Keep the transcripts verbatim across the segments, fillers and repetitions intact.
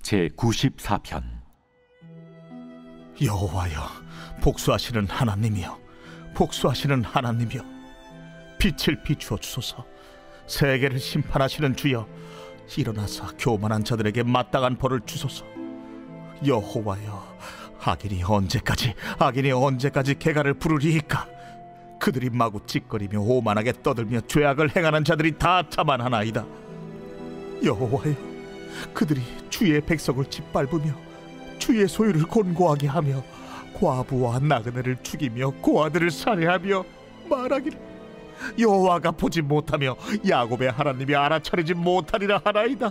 제구십사 편. 여호와여, 복수하시는 하나님이여, 복수하시는 하나님이여, 빛을 비추어 주소서. 세계를 심판하시는 주여, 일어나사 교만한 자들에게 마땅한 벌을 주소서. 여호와여, 악인이 언제까지 악인이 언제까지 개가를 부르리이까? 그들이 마구 찌꺼리며 오만하게 떠들며 죄악을 행하는 자들이 다 자만하나이다. 여호와여, 그들이 주의 백성을 짓밟으며 주의 소유를 곤고하게 하며 과부와 나그네를 죽이며 고아들을 살해하며 말하기를, 여호와가 보지 못하며 야곱의 하나님이 알아차리지 못하리라 하나이다.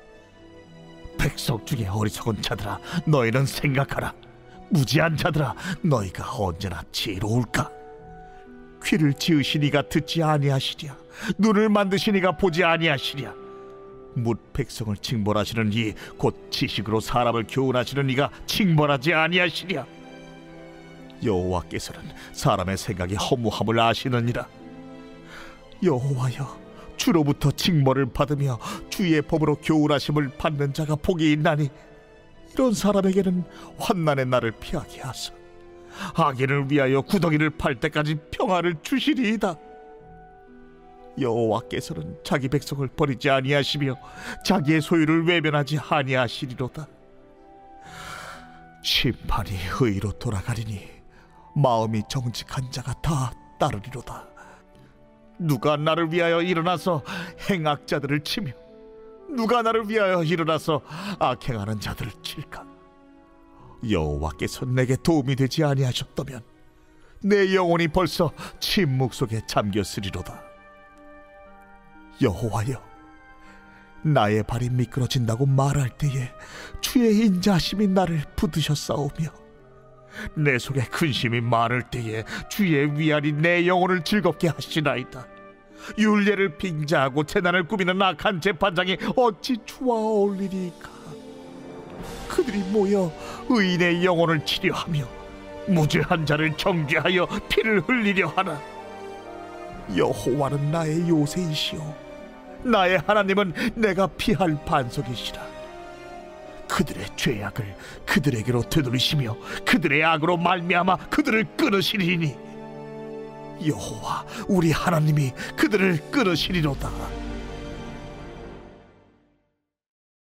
백성 중에 어리석은 자들아, 너희는 생각하라. 무지한 자들아, 너희가 언제나 지혜로울까? 귀를 지으시니가 듣지 아니하시랴, 눈을 만드시니가 보지 아니하시랴. 뭇 백성을 징벌하시는 이, 곧 지식으로 사람을 교훈하시는 이가 징벌하지 아니하시랴. 여호와께서는 사람의 생각이 허무함을 아시느니라. 여호와여, 주로부터 징벌을 받으며 주의 법으로 교훈하심을 받는 자가 복이 있나니, 이런 사람에게는 환난의 날을 피하게 하사 악인을 위하여 구덩이를 팔 때까지 평화를 주시리이다. 여호와께서는 자기 백성을 버리지 아니하시며 자기의 소유를 외면하지 아니하시리로다. 심판이 의로 돌아가리니 마음이 정직한 자가 다 따르리로다. 누가 나를 위하여 일어나서 행악자들을 치며 누가 나를 위하여 일어나서 악행하는 자들을 칠까? 여호와께서 내게 도움이 되지 아니하셨다면 내 영혼이 벌써 침묵 속에 잠겼으리로다. 여호와여, 나의 발이 미끄러진다고 말할 때에 주의 인자하심이 나를 붙드셨사오며, 내 속에 근심이 많을 때에 주의 위안이 내 영혼을 즐겁게 하시나이다. 율례를 빙자하고 재난을 꾸미는 악한 재판장이 어찌 주와 어울리리까? 그들이 모여 의인의 영혼을 치려하며 무죄한 자를 정죄하여 피를 흘리려 하나. 여호와는 나의 요새이시오, 나의 하나님은 내가 피할 반석이시라. 그들의 죄악을 그들에게로 되돌리시며 그들의 악으로 말미암아 그들을 끊으시리니, 여호와 우리 하나님이 그들을 끊으시리로다.